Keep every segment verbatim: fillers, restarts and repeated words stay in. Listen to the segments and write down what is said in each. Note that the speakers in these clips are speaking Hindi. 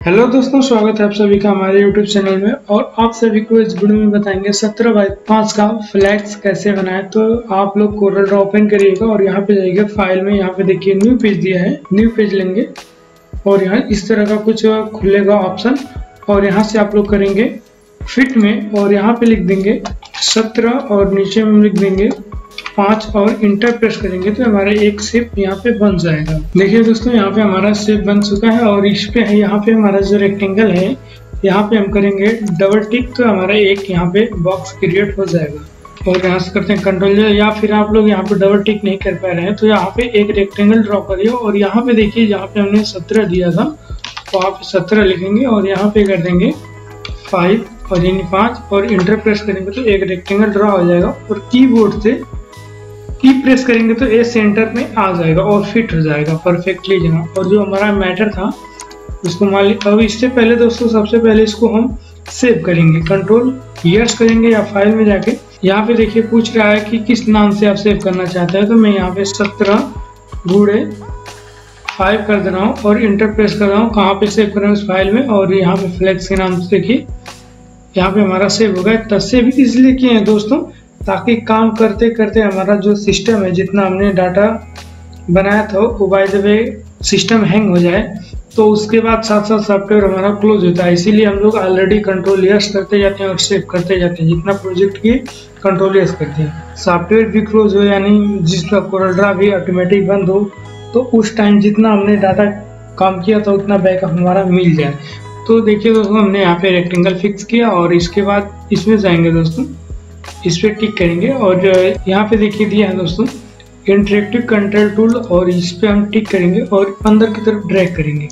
हेलो दोस्तों, स्वागत है आप सभी का हमारे यूट्यूब चैनल में। और आप सभी को इस वीडियो में बताएंगे सत्रह बाई पाँच का फ्लैक्स कैसे बनाए। तो आप लोग कोरल ड्रॉ ओपन करिएगा और यहाँ पे जाइएगा फाइल में, यहाँ पे देखिए न्यू पेज दिया है, न्यू पेज लेंगे और यहाँ इस तरह का कुछ खुलेगा ऑप्शन और यहाँ से आप लोग करेंगे फिट में और यहाँ पे लिख देंगे सत्रह और नीचे में लिख देंगे पाँच और इंटर प्रेस करेंगे तो हमारा एक शेप यहाँ पे बन जाएगा। देखिए दोस्तों, यहाँ पे हमारा शेप बन चुका है और इस पे है यहाँ पे हमारा जो रेक्टेंगल है यहाँ पे हम करेंगे डबल टिक तो हमारा एक यहाँ पे बॉक्स क्रिएट हो जाएगा। और यहाँ से करते हैं कंट्रोल, या फिर आप लोग यहाँ पे डबल टिक नहीं कर पा रहे हैं तो यहाँ पे एक रेक्टेंगल ड्रॉ करिए और यहाँ पे देखिए जहाँ पे हमने सत्रह दिया था तो आप सत्रह लिखेंगे और यहाँ पे कर देंगे फाइव और यानी पाँच और इंटर प्रेस करेंगे तो एक रेक्टेंगल ड्रॉ हो जाएगा। और कीबोर्ड से की प्रेस करेंगे तो ए सेंटर में आ जाएगा और फिट हो जाएगा परफेक्टली जगह। और जो हमारा मैटर था उसको मान ली। अब इससे पहले दोस्तों सबसे पहले इसको हम सेव करेंगे, कंट्रोल यस करेंगे या फाइल में जाके यहाँ पे देखिए पूछ रहा है कि किस नाम से आप सेव करना चाहते हैं। तो मैं यहाँ पे सत्रह बूढ़े फाइव कर दे रहा हूँ और इंटर प्रेस कर रहा हूँ। कहाँ पे सेव कर रहा हूँ? इस फाइल में। और यहाँ पे फ्लैक्स के नाम से देखिए यहाँ पे हमारा सेव होगा। तब सेव इसलिए किए हैं दोस्तों ताकि काम करते करते हमारा जो सिस्टम है जितना हमने डाटा बनाया था वो by the way system hang हो जाए तो उसके बाद साथ साथ सॉफ्टवेयर हमारा क्लोज होता है। इसीलिए हम लोग ऑलरेडी कंट्रोल यस करते जाते हैं और सेव करते जाते हैं। जितना प्रोजेक्ट किए कंट्रोल यस करते हैं, सॉफ्टवेयर भी क्लोज हो यानी जिसका कोरल ड्रॉ भी ऑटोमेटिक बंद हो तो उस टाइम जितना हमने डाटा काम किया था उतना बैकअप हमारा मिल जाए। तो देखिए दोस्तों, हमने यहाँ पे रेक्टेंगल फिक्स किया और इसके बाद इसमें जाएंगे दोस्तों, इस पे टिक करेंगे और यहाँ पे देखिए दिया है दोस्तों इंटरेक्टिव कंट्रोल टूल और इस पे हम टिक करेंगे और अंदर की तरफ ड्रैग करेंगे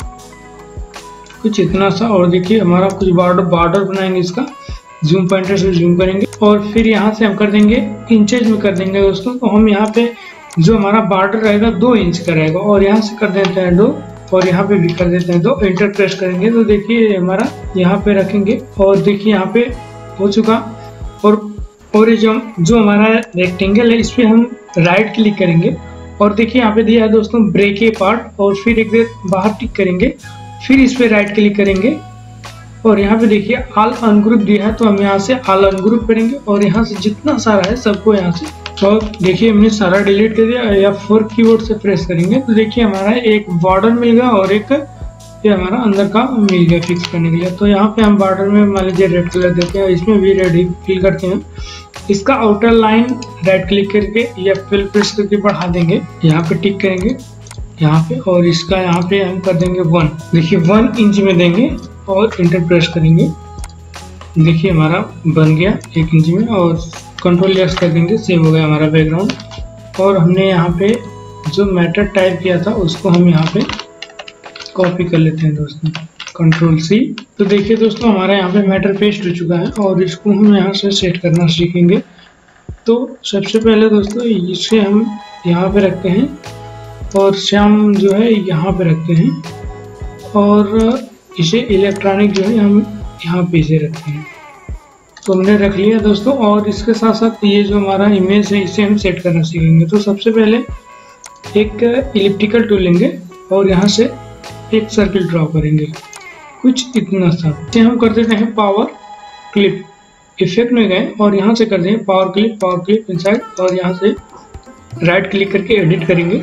कुछ इतना सा। और देखिए हमारा कुछ बॉर्डर बॉर्डर बनाएंगे, इसका जूम पॉइंटर से जूम करेंगे और फिर यहाँ से हम कर देंगे इंचेज में कर देंगे दोस्तों। तो हम यहाँ पे जो हमारा बॉर्डर रहेगा दो इंच का रहेगा और यहाँ से कर देते हैं दो और यहाँ पे भी कर देते हैं दो। इंटर प्रेस करेंगे तो देखिए हमारा यहाँ पे रखेंगे और देखिए यहाँ पे हो चुका। और और ये जो जो हमारा रेक्टेंगल है इस पे हम राइट क्लिक करेंगे और देखिए यहाँ पे दिया है दोस्तों ब्रेक ए पार्ट और फिर एक देर बाहर टिक करेंगे, फिर इस पे राइट क्लिक करेंगे और यहाँ पे देखिए ऑल अनग्रुप दिया है तो हम यहाँ से ऑल अनग्रुप करेंगे और यहाँ से जितना सारा है सबको यहाँ से। तो देखिए हमने सारा डिलीट कर दिया या फोर कीबोर्ड से प्रेस करेंगे तो देखिए हमारा एक बॉर्डर मिल गया और एक ये हमारा अंदर का मिल गया फिक्स करने के लिए। तो यहाँ पे हम बॉर्डर में मान लीजिए रेड कलर देते हैं, इसमें भी रेड ही फिल करते हैं। इसका आउटर लाइन राइट क्लिक करके या फिल प्रेस करके बढ़ा देंगे, यहाँ पे टिक करेंगे यहाँ पे और इसका यहाँ पे हम कर देंगे वन। देखिए वन इंच में देंगे और इंटर प्रेस करेंगे, देखिए हमारा बन गया एक इंच में और कंट्रोल यस कर देंगे, सेव हो गया हमारा बैकग्राउंड। और हमने यहाँ पे जो मैटर टाइप किया था उसको हम यहाँ पे कॉपी कर लेते हैं दोस्तों, कंट्रोल सी। तो देखिए दोस्तों हमारा यहाँ पे मैटर पेस्ट हो चुका है और इसको हम यहाँ से सेट करना सीखेंगे। तो सबसे पहले दोस्तों इसे हम यहाँ पे रखते हैं और श्याम जो है यहाँ पे रखते हैं और इसे इलेक्ट्रॉनिक जो है हम यहाँ पे इसे रखते हैं। तो हमने रख लिया दोस्तों और इसके साथ साथ ये जो हमारा इमेज है इसे हम सेट करना सीखेंगे। तो सबसे पहले एक इलिप्टिकल टूल लेंगे और यहाँ से एक सर्किल ड्रॉ करेंगे कुछ इतना सा। हम कर देते हैं पावर क्लिप, इफेक्ट में गए और यहाँ से कर देंगे power clip, power clip inside और यहाँ से राइट क्लिक करके एडिट करेंगे,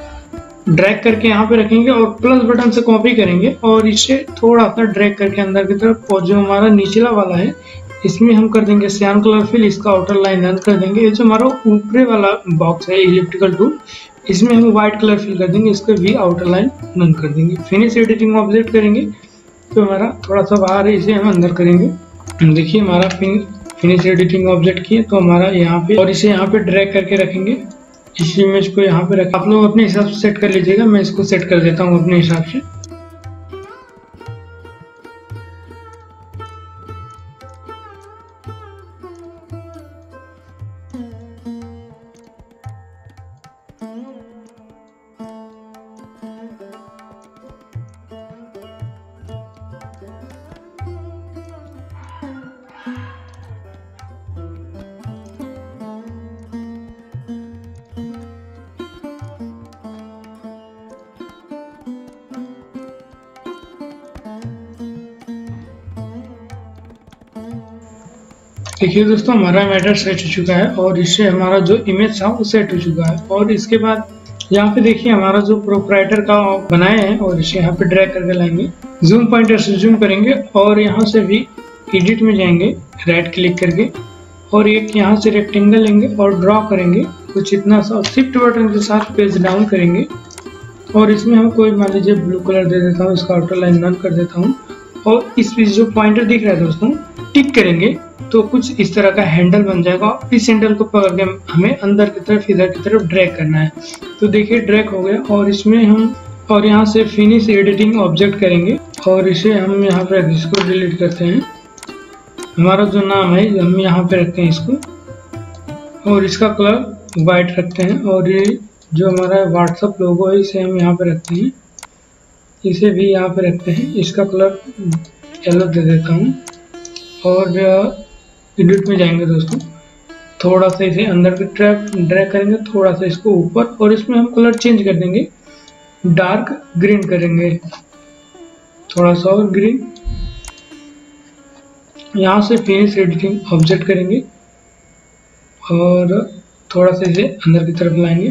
ड्रैग करके यहाँ पे रखेंगे और प्लस बटन से कॉपी करेंगे और इसे थोड़ा सा ड्रैग करके अंदर की तरफ। और जो हमारा निचला वाला है इसमें हम कर देंगे सियान कलर फिल, इसका आउटर लाइन रन कर देंगे। ये जो हमारा ऊपरी वाला बॉक्स है इलिप्टिकल टूल इसमें हम व्हाइट कलर फिल कर देंगे, इसका भी आउटर लाइन रन कर देंगे। फिनिश एडिटिंग ऑब्जेक्ट करेंगे तो हमारा थोड़ा सा बाहर है इसे हम अंदर करेंगे। देखिए हमारा फिन, फिनिश एडिटिंग ऑब्जेक्ट किए तो हमारा यहाँ पे और इसे यहाँ पे ड्रैग करके रखेंगे। इस इमेज को यहाँ पे रख, आप लोग अपने हिसाब से सेट कर लीजिएगा, मैं इसको सेट कर देता हूँ अपने हिसाब से। देखिए दोस्तों, हमारा मैटर सेट हो चुका है और इससे हमारा जो इमेज था वो सेट हो चुका है। और इसके बाद यहाँ पे देखिए हमारा जो प्रोप्राइटर का बनाए हैं और इसे यहाँ पे ड्रैग करके लाएंगे, जूम पॉइंटर से जूम करेंगे और यहाँ से भी एडिट में जाएंगे राइट क्लिक करके और एक यहाँ से रेक्टेंगल लेंगे और ड्रॉ करेंगे कुछ इतना सा। शिफ्ट बटन के साथ पेज डाउन करेंगे और इसमें हम कोई मान लीजिए ब्लू कलर दे देता हूँ, इसका आउटर लाइन नन कर देता हूँ। और इस पे जो पॉइंटर दिख रहा है दोस्तों, टिक करेंगे तो कुछ इस तरह का हैंडल बन जाएगा। इस हैंडल को पकड़ के हमें अंदर की तरफ इधर की तरफ ड्रैग करना है। तो देखिए ड्रैग हो गया और इसमें हम और यहाँ से फिनिश एडिटिंग ऑब्जेक्ट करेंगे और इसे हम यहाँ पे इसको डिलीट करते हैं। हमारा जो नाम है हम यहाँ पे रखते हैं इसको और इसका कलर वाइट रखते हैं और ये जो हमारा व्हाट्सअप लोगो है इसे हम यहाँ पे रखते हैं, इसे भी यहाँ पे रखते हैं। इसका कलर येलो दे देता हूँ और एडिट में जाएंगे दोस्तों, थोड़ा सा इसे अंदर की तरफ ड्रैग करेंगे, थोड़ा सा इसको ऊपर और इसमें हम कलर चेंज कर देंगे, डार्क ग्रीन करेंगे, थोड़ा सा और ग्रीन। यहाँ से फिनिश एडिटिंग ऑब्जेक्ट करेंगे और थोड़ा सा इसे अंदर की तरफ लाएंगे।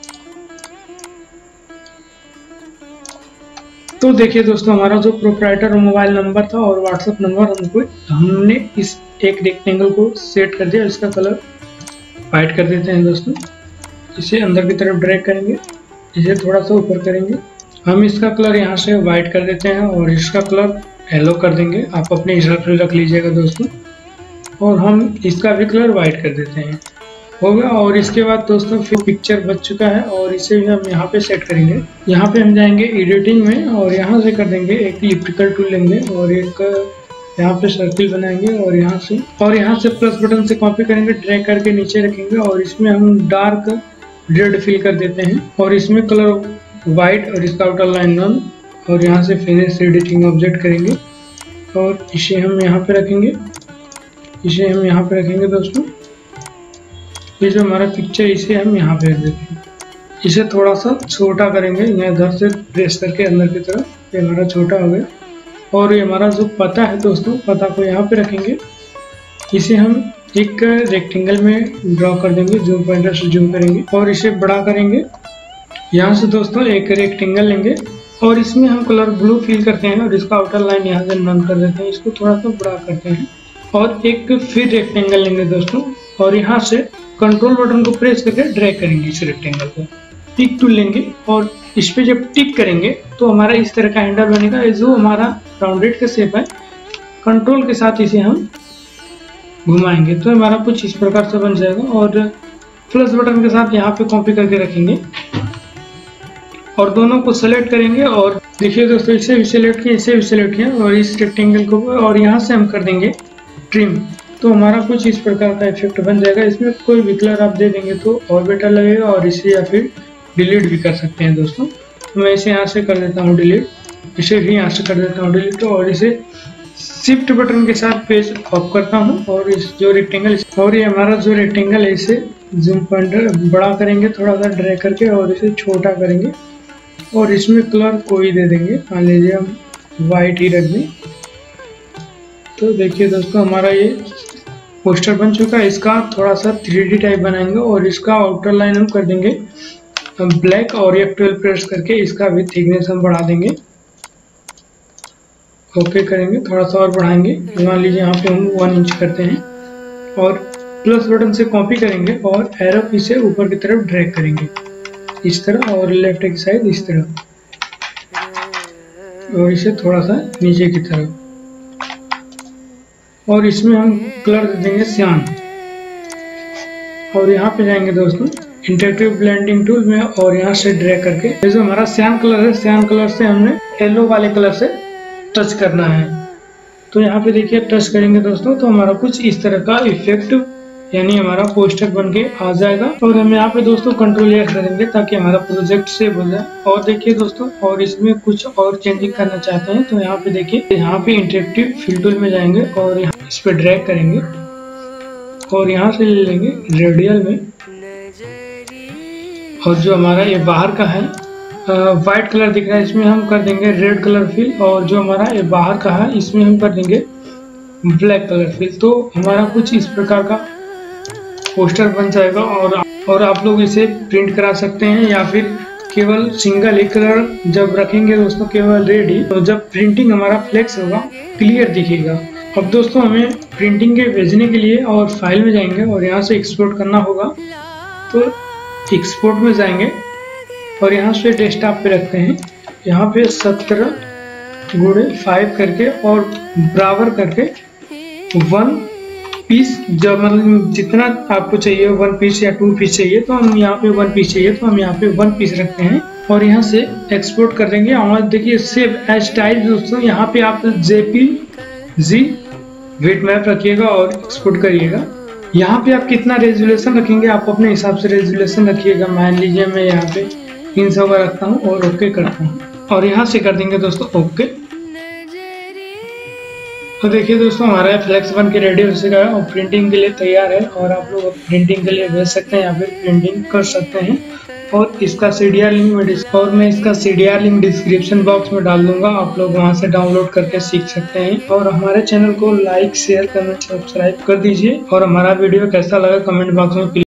तो देखिए दोस्तों, हमारा जो प्रोप्राइटर मोबाइल नंबर था और व्हाट्सएप नंबर हमको हमने इस एक रेक्टेंगल को सेट कर दिया। इसका कलर वाइट कर देते हैं दोस्तों, इसे अंदर की तरफ ड्रैग करेंगे, इसे थोड़ा सा ऊपर करेंगे। हम इसका कलर यहाँ से वाइट कर देते हैं और इसका कलर येलो कर देंगे, आप अपने हिसाब से रख लीजिएगा दोस्तों। और हम इसका भी कलर वाइट कर देते हैं, हो गया। और इसके बाद दोस्तों फिर पिक्चर बच चुका है और इसे भी हम यहाँ पे सेट करेंगे। यहाँ पे हम जाएंगे एडिटिंग में और यहाँ से कर देंगे एक इलेक्ट्रिकल टूल लेंगे और एक यहाँ पे सर्किल बनाएंगे और यहाँ से और यहाँ से प्लस बटन से कॉपी करेंगे, ड्रैग करके नीचे रखेंगे और इसमें हम डार्क रेड फिल कर देते हैं और इसमें कलर वाइट और इसका आउटर लाइन नन और यहाँ से फिनिश एडिटिंग ऑब्जेक्ट करेंगे और इसे हम यहाँ पे रखेंगे, इसे हम यहाँ पे रखेंगे दोस्तों। ये जो हमारा पिक्चर इसे हम यहाँ पे रख देते हैं, इसे थोड़ा सा छोटा करेंगे, यहाँ इधर से प्रेस करके अंदर की तरफ, ये हमारा छोटा हो गया। और ये हमारा जो पता है दोस्तों, पता को यहाँ पे रखेंगे, इसे हम एक रेक्टेंगल में ड्रॉ कर देंगे, जूम पॉइंटर से जूम करेंगे और इसे बड़ा करेंगे। यहाँ से दोस्तों एक रेक्टेंगल लेंगे और इसमें हम कलर ब्लू फिल करते हैं और इसका आउटर लाइन यहाँ से नन कर देते हैं, इसको थोड़ा सा बड़ा करते हैं और एक फिर रेक्टेंगल लेंगे दोस्तों और यहाँ से कंट्रोल बटन को प्रेस करके ड्रैग करेंगे इस रेक्टेंगल को। टिक टूल लेंगे और इस पे जब टिक करेंगे तो हमारा इस तरह का हैंडल बनेगा। जो हमारा राउंडेड का शेप है, कंट्रोल के साथ इसे हम घुमाएंगे तो हमारा कुछ इस प्रकार से बन जाएगा। और प्लस बटन के साथ यहाँ पे कॉपी करके रखेंगे और दोनों को सेलेक्ट करेंगे और देखिए दोस्तों, इसे भी सिलेक्ट किया, इसे भी सिलेक्ट किया और इस रेक्टेंगल को और यहाँ से हम कर देंगे ट्रिम, तो हमारा कुछ इस प्रकार का इफेक्ट बन जाएगा। इसमें कोई भी कलर आप दे देंगे तो और बेटर लगेगा और इसे या फिर डिलीट भी कर सकते हैं दोस्तों। तो मैं इसे यहाँ से कर देता हूँ डिलीट, इसे भी यहाँ से कर देता हूँ डिलीट और इसे शिफ्ट बटन के साथ पेज ऑफ करता हूँ और इस जो रेक्टेंगल और ये हमारा जो रेक्टेंगल है इसे जूम पॉइंटर बड़ा करेंगे, थोड़ा सा ड्रैग करके और इसे छोटा करेंगे और इसमें कलर कोई दे देंगे, मान लीजिए हम वाइट ही रख दें। तो देखिए दोस्तों, हमारा ये पोस्टर बन चुका है। इसका थोड़ा सा थ्री डी टाइप बनाएंगे और इसका आउटर लाइन हम कर देंगे ब्लैक और एफ ट्वेल्व प्रेस करके इसका भी थिकनेस हम बढ़ा देंगे। ओके करेंगे, थोड़ा सा और बढ़ाएंगे, मान लीजिए यहाँ पे हम वन इंच करते हैं और प्लस बटन से कॉपी करेंगे और एरो की से ऊपर की तरफ ड्रैग करेंगे इस तरह और लेफ्ट की साइड इस तरह और इसे थोड़ा सा नीचे की तरफ और इसमें हम कलर दे देंगे सियान। और यहाँ पे जाएंगे दोस्तों इंटरएक्टिव ब्लेंडिंग टूल में और यहाँ से ड्रैग करके ये जो हमारा सियान कलर है, सियान कलर से हमने येलो वाले कलर से टच करना है। तो यहाँ पे देखिए टच करेंगे दोस्तों तो हमारा कुछ इस तरह का इफेक्ट यानी हमारा पोस्टर बन के आ जाएगा। और हम यहाँ पे दोस्तों कंट्रोल एस करेंगे ताकि हमारा प्रोजेक्ट सेव हो जाए। और देखिए दोस्तों, और इसमें कुछ और चेंजिंग करना चाहते हैं तो यहाँ पे देखिए, यहाँ पे इंटरेक्टिव फिल टूल में जाएंगे और यहाँ इस पे ड्रैग करेंगे और यहाँ से ले लेंगे रेडियल में और जो हमारा ये बाहर का है व्हाइट कलर दिख रहा है इसमें हम कर देंगे रेड कलर फिल और जो हमारा ये बाहर का है इसमें हम कर देंगे ब्लैक कलर फिल। तो हमारा कुछ इस प्रकार का पोस्टर बन जाएगा और और आप लोग इसे प्रिंट करा सकते हैं या फिर केवल सिंगल एक कलर जब रखेंगे दोस्तों केवल रेड ही, तो जब प्रिंटिंग हमारा फ्लेक्स होगा क्लियर दिखेगा। अब दोस्तों हमें प्रिंटिंग के भेजने के लिए और फाइल में जाएंगे और यहाँ से एक्सपोर्ट करना होगा। तो एक्सपोर्ट में जाएंगे और यहाँ से डेस्कटॉप पे रखते हैं, यहाँ पे सत्रह गुणे फाइव करके और बराबर करके वन पीस, जब मतलब जितना आपको चाहिए वन पीस या टू पीस चाहिए तो हम यहाँ पे वन पीस चाहिए तो हम यहाँ पे वन पीस रखते हैं और यहाँ से एक्सपोर्ट कर देंगे। और देखिए सेव एज टाइप दोस्तों, यहाँ पे आप जेपीजी वेट मैप रखिएगा और एक्सपोर्ट करिएगा। यहाँ पे आप कितना रेजोल्यूशन रखेंगे आप अपने हिसाब से रेजोल्यूशन रखिएगा। मान लीजिए मैं यहाँ पे तीन सौ का रखता हूँ और ओके करता हूँ और यहाँ से कर देंगे दोस्तों ओके। तो देखिए दोस्तों हमारा फ्लेक्स बन के रेडी हो चुका है और प्रिंटिंग के लिए तैयार है और आप लोग प्रिंटिंग के लिए भेज सकते हैं या फिर प्रिंटिंग कर सकते हैं। और इसका सीडीआर लिंक में और मैं इसका सीडीआर लिंक डिस्क्रिप्शन बॉक्स में डाल दूंगा, आप लोग वहां से डाउनलोड करके सीख सकते हैं। और हमारे चैनल को लाइक शेयर कमेंट सब्सक्राइब कर दीजिए और हमारा वीडियो कैसा लगा कमेंट बॉक्स में